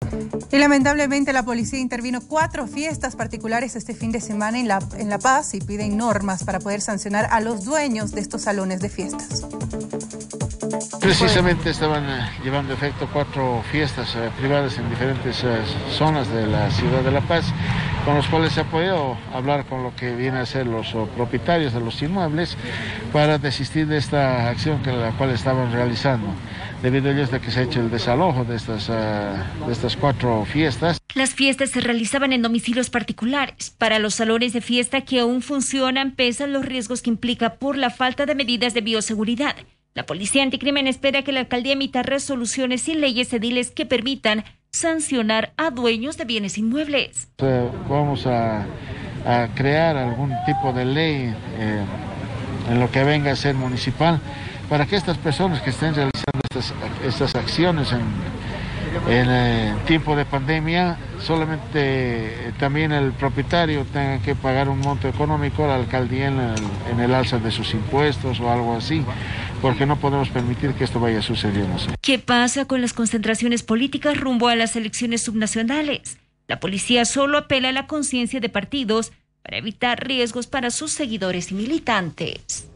Y lamentablemente la policía intervino 4 fiestas particulares este fin de semana en La Paz y piden normas para poder sancionar a los dueños de estos salones de fiestas. Precisamente estaban llevando a efecto 4 fiestas privadas en diferentes zonas de la ciudad de La Paz, con los cuales se ha podido hablar con lo que vienen a ser los propietarios de los inmuebles para desistir de esta acción la cual estaban realizando, debido a ello de que se ha hecho el desalojo de estas 4 fiestas. Las fiestas se realizaban en domicilios particulares. Para los salones de fiesta que aún funcionan, pesan los riesgos que implica por la falta de medidas de bioseguridad. La Policía Anticrimen espera que la alcaldía emita resoluciones y leyes ediles que permitan sancionar a dueños de bienes inmuebles. Vamos a crear algún tipo de ley en lo que venga a ser municipal para que estas personas que estén realizando estas acciones en tiempo de pandemia, solamente también el propietario tenga que pagar un monto económico a la alcaldía en el alza de sus impuestos o algo así, porque no podemos permitir que esto vaya sucediendo. ¿Qué pasa con las concentraciones políticas rumbo a las elecciones subnacionales? La policía solo apela a la conciencia de partidos para evitar riesgos para sus seguidores y militantes.